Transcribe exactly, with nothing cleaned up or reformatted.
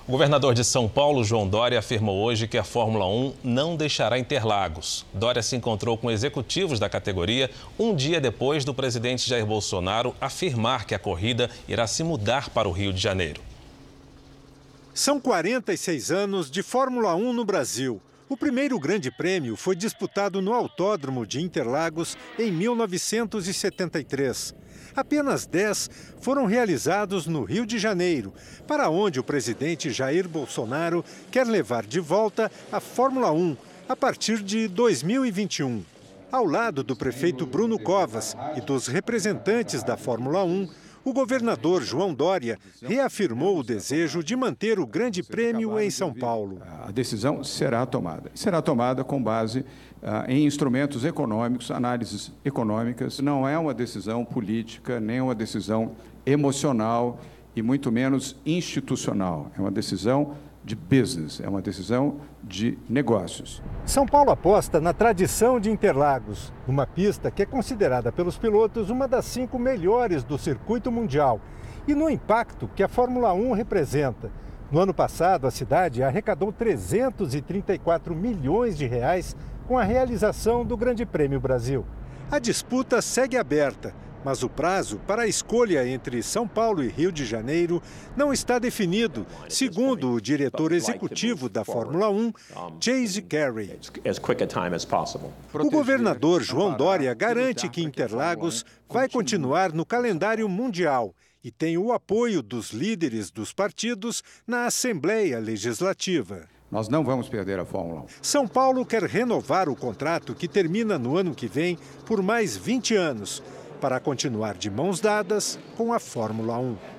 O governador de São Paulo, João Dória, afirmou hoje que a Fórmula um não deixará Interlagos. Dória se encontrou com executivos da categoria um dia depois do presidente Jair Bolsonaro afirmar que a corrida irá se mudar para o Rio de Janeiro. São quarenta e seis anos de Fórmula um no Brasil. O primeiro grande prêmio foi disputado no Autódromo de Interlagos em mil novecentos e setenta e três. Apenas dez foram realizados no Rio de Janeiro, para onde o presidente Jair Bolsonaro quer levar de volta a Fórmula um a partir de dois mil e vinte e um. Ao lado do prefeito Bruno Covas e dos representantes da Fórmula um, o governador João Dória reafirmou o desejo de manter o Grande Prêmio em São Paulo. A decisão será tomada. Será tomada com base ah, em instrumentos econômicos, análises econômicas. Não é uma decisão política, nem uma decisão emocional e muito menos institucional. É uma decisão de business, é uma decisão de negócios. São Paulo aposta na tradição de Interlagos, uma pista que é considerada pelos pilotos uma das cinco melhores do circuito mundial, e no impacto que a Fórmula um representa. No ano passado, a cidade arrecadou trezentos e trinta e quatro milhões de reais com a realização do Grande Prêmio Brasil. A disputa segue aberta, mas o prazo para a escolha entre São Paulo e Rio de Janeiro não está definido, segundo o diretor executivo da Fórmula um, Chase Carey. O governador João Dória garante que Interlagos vai continuar no calendário mundial e tem o apoio dos líderes dos partidos na Assembleia Legislativa. Nós não vamos perder a Fórmula um. São Paulo quer renovar o contrato que termina no ano que vem por mais vinte anos, para continuar de mãos dadas com a Fórmula um.